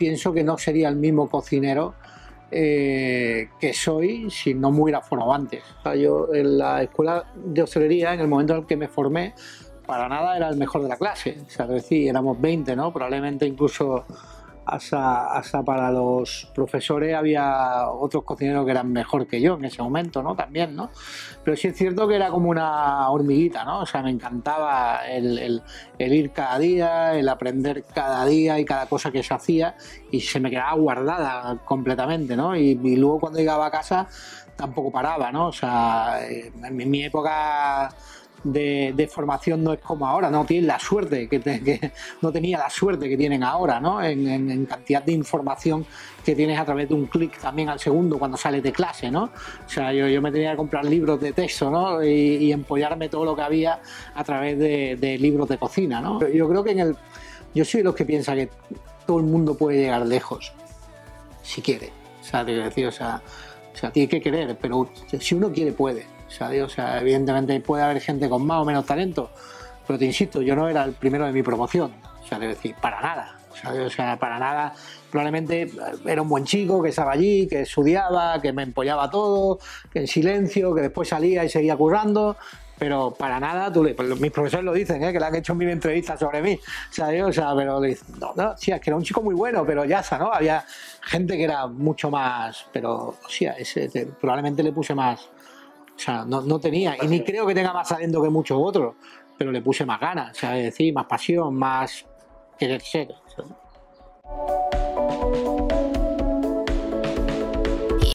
pienso que no sería el mismo cocinero que soy si no me hubiera formado antes. O sea, yo en la escuela de hostelería, en el momento en el que me formé, para nada era el mejor de la clase. O sea, es decir, éramos 20, ¿no? Probablemente incluso hasta para los profesores había otros cocineros que eran mejor que yo en ese momento, ¿no? También, ¿no? Pero sí es cierto que era como una hormiguita, ¿no? O sea, me encantaba el ir cada día, el aprender cada día y cada cosa que se hacía, y se me quedaba guardada completamente, ¿no? Y luego cuando llegaba a casa tampoco paraba, ¿no? O sea, en mi época de formación no es como ahora, no tienen la suerte que no tenía la suerte que tienen ahora, ¿no? En cantidad de información que tienes a través de un clic también al segundo cuando sales de clase, ¿no? O sea, yo me tenía que comprar libros de texto, ¿no? Y empollarme todo lo que había a través de libros de cocina, ¿no? Yo creo que yo soy de los que piensa que todo el mundo puede llegar lejos si quiere, o sea, te quiero decir, o sea, tiene que querer, pero si uno quiere puede. O sea, evidentemente puede haber gente con más o menos talento, pero te insisto, yo no era el primero de mi promoción, o sea, es decir, para nada, o sea, para nada. Probablemente era un buen chico que estaba allí, que estudiaba, que me empollaba todo, que en silencio, que después salía y seguía currando, pero para nada, mis profesores lo dicen, que le han hecho 1000 entrevistas sobre mí, ¿sabes? O sea, pero le dicen, no, sí, es que era un chico muy bueno, pero ya está, ¿no? Había gente que era mucho más, pero, o sea, probablemente le puse más. O sea, no tenía, y ni creo que tenga más talento que muchos otros, pero le puse más ganas, o sea, es decir, más pasión, más querer ser.